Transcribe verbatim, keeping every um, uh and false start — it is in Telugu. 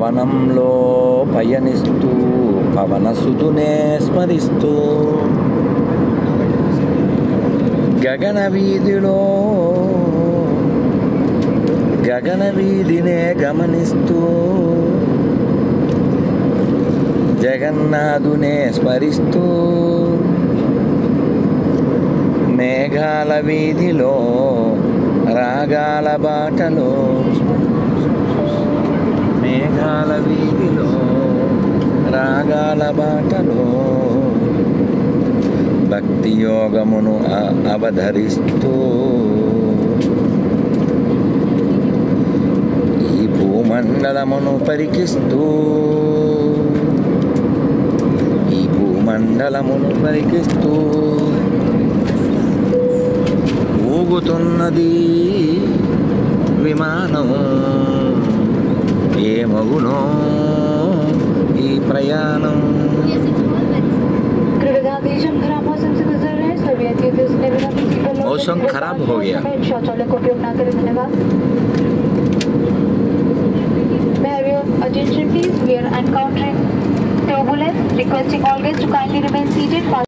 పవనంలో పయనిస్తూ పవనసుతునే స్మరిస్తూ గగన వీధిలో గగన వీధినే గమనిస్తూ జగన్నాథునే స్మరిస్తూ మేఘాల వీధిలో రాగాల బాటలో మేఘాల వీధిలో రాగాల బాటలో భక్తి యోగమును అవధరిస్తూ ఈ భూమండలమును పరికిస్తూ ఈ భూమండలమును పరికిస్తూ ఊగుతున్నది విమానం ఏమగునో ఈ ప్రయాణం. मौसम खराब हो गया. शौचालय का उपयोग ना करें. धन्यवाद. May I have your attention please? We are encountering turbulence. Requesting all guests to kindly remain seated.